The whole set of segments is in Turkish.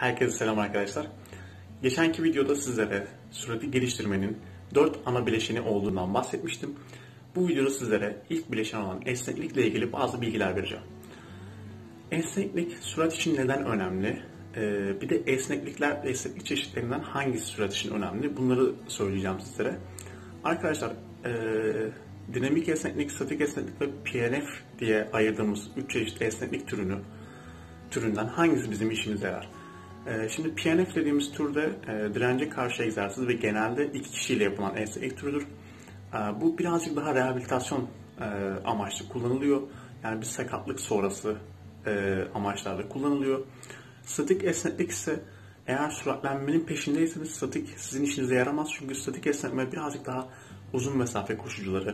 Herkese selam arkadaşlar. Geçenki videoda sizlere surati geliştirmenin 4 ana bileşeni olduğundan bahsetmiştim. Bu videoda sizlere ilk bileşen olan esneklikle ilgili bazı bilgiler vereceğim. Esneklik surat için neden önemli? Bir de esneklik çeşitlerinden hangisi surat için önemli? Bunları söyleyeceğim sizlere. Arkadaşlar, dinamik esneklik, statik esneklik ve PNF diye ayırdığımız 3 çeşit esneklik türünden hangisi bizim işimize yarar? Şimdi PNF dediğimiz türde dirence karşı egzersiz ve genelde 2 kişiyle yapılan esneklik türüdür. Bu birazcık daha rehabilitasyon amaçlı kullanılıyor. Yani bir sakatlık sonrası amaçlarda kullanılıyor. Statik esneklik ise eğer süratlenmenin peşindeyseniz statik sizin işinize yaramaz. Çünkü statik esnetme birazcık daha uzun mesafe koşucuları,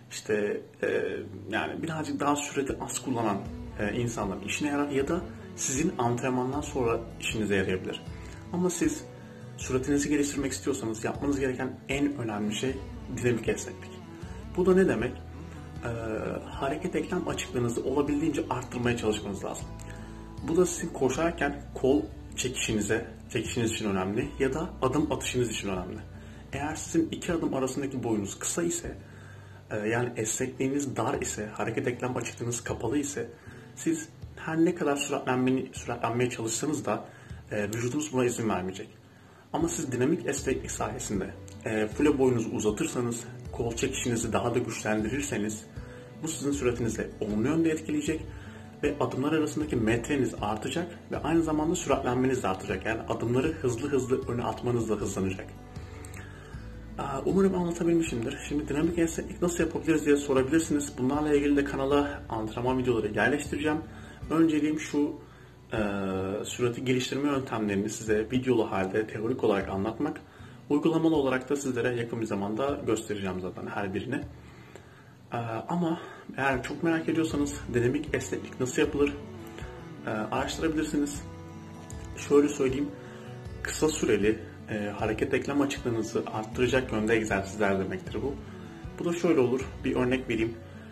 yani birazcık daha süreti az kullanan insanların işine yarar ya da sizin antrenmandan sonra işinize yarayabilir. Ama siz süratinizi geliştirmek istiyorsanız yapmanız gereken en önemli şey dinamik esneklik. Bu da ne demek? Hareket eklem açıklığınızı olabildiğince arttırmaya çalışmanız lazım. Bu da sizin koşarken kol çekişiniz için önemli ya da adım atışınız için önemli. Eğer sizin 2 adım arasındaki boyunuz kısa ise, yani esnekliğiniz dar ise, hareket eklem açıklığınız kapalı ise siz her ne kadar süratlenmeye çalışsanız da vücudunuz buna izin vermeyecek. Ama siz dinamik esneklik sayesinde full boyunuzu uzatırsanız, kol çekişinizi daha da güçlendirirseniz bu sizin süratinizi olumlu yönde etkileyecek ve adımlar arasındaki metreniz artacak ve aynı zamanda süratlenmeniz de artacak. Yani adımları hızlı öne atmanız da hızlanacak. Umarım anlatabilmişimdir. Şimdi dinamik esneklik nasıl yapabiliriz diye sorabilirsiniz. Bunlarla ilgili de kanala antrenman videoları yerleştireceğim. Önceliğim şu, sürati geliştirme yöntemlerini size videolu halde teorik olarak anlatmak. Uygulamalı olarak da sizlere yakın bir zamanda göstereceğim zaten her birini. Ama eğer çok merak ediyorsanız dinamik esneklik nasıl yapılır araştırabilirsiniz. Şöyle söyleyeyim, kısa süreli hareket eklem açıklığınızı arttıracak yönde egzersizler demektir bu. Bu da şöyle olur, bir örnek vereyim.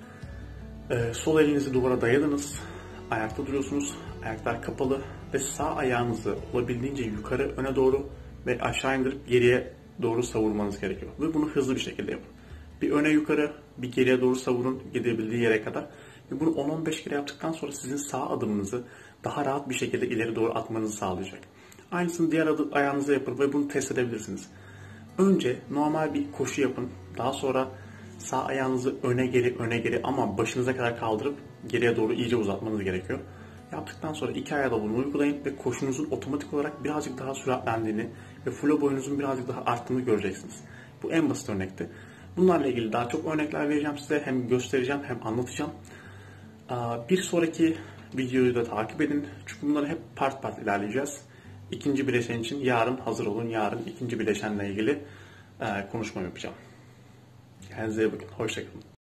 Sol elinizi duvara dayadınız, ayakta duruyorsunuz, ayaklar kapalı ve sağ ayağınızı olabildiğince yukarı öne doğru ve aşağı indirip geriye doğru savurmanız gerekiyor. Ve bunu hızlı bir şekilde yapın. Bir öne yukarı, bir geriye doğru savurun gidebildiği yere kadar. Ve bunu 10-15 kere yaptıktan sonra sizin sağ adımınızı daha rahat bir şekilde ileri doğru atmanızı sağlayacak. Aynısını diğer ayağınıza yapın ve bunu test edebilirsiniz. Önce normal bir koşu yapın. Daha sonra sağ ayağınızı öne geri ama başınıza kadar kaldırıp geriye doğru iyice uzatmanız gerekiyor. Yaptıktan sonra 2 ayağı da bunu uygulayın ve koşunuzun otomatik olarak birazcık daha süratlendiğini ve flow boyunuzun birazcık daha arttığını göreceksiniz. Bu en basit örnekti. Bunlarla ilgili daha çok örnekler vereceğim size. Hem göstereceğim hem anlatacağım. Bir sonraki videoyu da takip edin. Çünkü bunları hep part ilerleyeceğiz. İkinci bileşen için yarın hazır olun. Yarın ikinci bileşenle ilgili konuşma yapacağım. Kendinize iyi bakın. Hoşça kalın.